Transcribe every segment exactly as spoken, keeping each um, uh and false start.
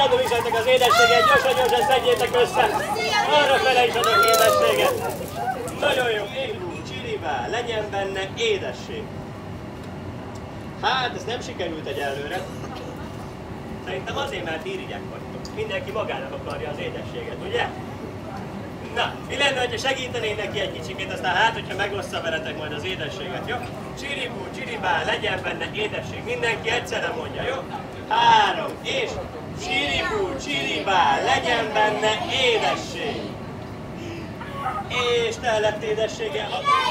adom is ennek az édességet, gyorsan-gyorsan szedjétek össze. Arra fele is adok édességet. Nagyon jó, égú, csiribá, legyen benne édesség. Hát, ez nem sikerült egyelőre. Szerintem azért, mert irigyek vagytok. Mindenki magának akarja az édességet, ugye? Na, mi lenne, hogyha segítenék neki egy kicsikét, aztán hát, hogyha megoszta veletek majd az édességet, jó? Csiribú, csiribá, legyen benne édesség. Mindenki egyszerre mondja, jó? Három, és csiribú, csiribá, legyen benne édesség. És te lett édessége.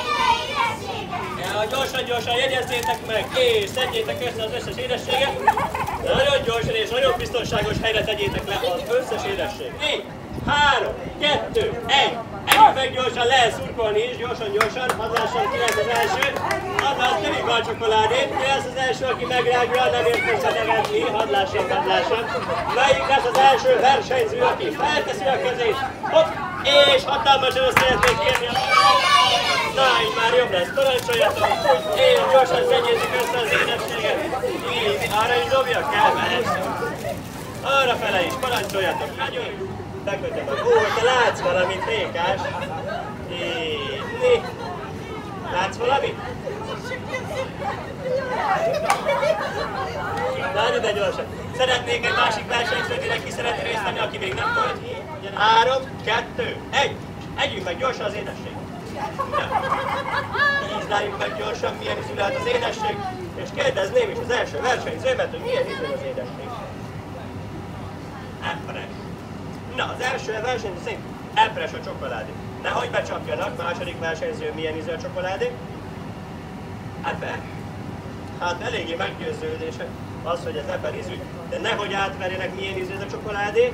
Ja, gyorsan, gyorsan jegyezzétek meg, és szedjétek össze az összes édességet. Nagyon gyorsan és nagyon biztonságos helyre tegyétek le az összes édességet. négy, három, kettő, egy. Együtt meg gyorsan lehet szurkolni is, gyorsan, gyorsan. Hadd lássam, ki lesz az első. Hadd lássam, nem igaz csokoládét. Ki lesz az első, aki megrágja, nem ért hozzá nevetni. Hadd lássam, hadd lássam. Melyik lesz az első versenyző, aki felteszi a kezét. Hopp, és hatalmasan azt szeretnék kérni a... Na, így már jobb lesz. Parancsoljatok, úgy, és gyorsan szedjétek össze az édességet. Így, arra is dobjak kell, mert arra fele is, parancsoljatok. Nagyon jó. Bekötöm meg. Ó, te látsz valamit, Rékás? Így. Látsz valamit? Na, ide gyorsan. Szeretnék egy másik versenyzőt, ki szeretné részt venni, aki még nem volt. Három, kettő, egy. Együnk meg gyorsan az édesség. Ízláljuk meg gyorsan, milyen ízű lehet az édesség. És kérdezném is az első versenyzőmet, hogy milyen ízű az édesség. Epres. Na, az első versenyző szerint epres a csokoládé. Nehogy becsapjanak, második versenyző milyen ízű a csokoládé. Eper. Hát eléggé meggyőződések az, hogy ez eper ízű, de nehogy átverjenek, milyen ízű ez a csokoládé.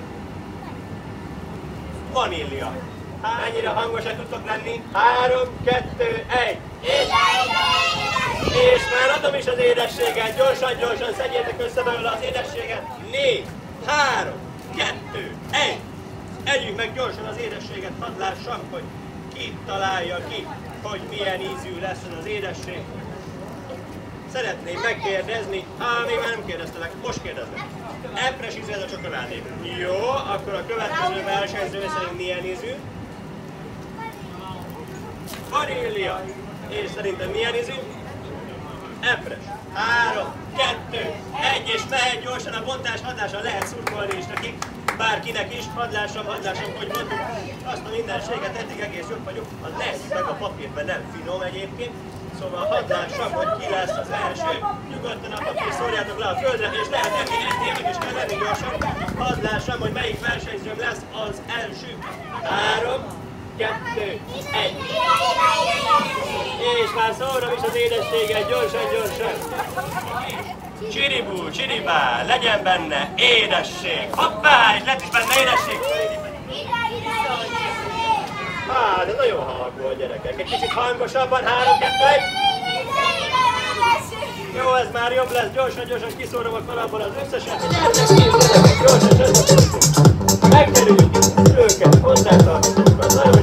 Vanília. Hányira hangosak tudtok lenni? Három, kettő, egy. És, és már adom is az édességet. Gyorsan, gyorsan szedjétek össze belőle az édességet. Négy, három, kettő, egy. Együk meg gyorsan az édességet. Hadd lássam, hogy ki találja ki, hogy milyen ízű lesz az édesség. Szeretném megkérdezni, á, még már nem kérdeztelek, most kérdeznek. Epres ízű ez a csokoládé. Jó, akkor a következő versenyző szerint milyen ízű? Vanília. És szerintem milyen ízű? Epres. Három, kettő, egy, és mehet gyorsan a bontás, hadd lehet szurkolni is nekik. Bárkinek is, hadd lássam, hadd lássam, hogy mondjuk azt a mindenséget, eddig egész jobb vagyok, az lesz meg a papírben, nem finom egyébként. Szóval hadd lássam, hogy ki lesz az első. Nyugodtan a papír szórjátok le a földre, és lehet enni, enni, meg is kell lenni gyorsan. Hadd lássam, hogy melyik versenyzőm lesz az első. Három, kettő, egy. És már szórom is az édességet, gyorsan, gyorsan. Csiribú, csiribá, legyen benne édesség. Hoppá, és lett is benne édesség. Há, de nagyon halk volt, gyerekek. Egy kicsit hangosabban, három, kettő, egy. Jó, ez már jobb lesz. Gyorsan, gyorsan kiszórom a kalapból az összeset. Gyorsan, gyorsan. Megkerüljük őket, hozzátartozunk.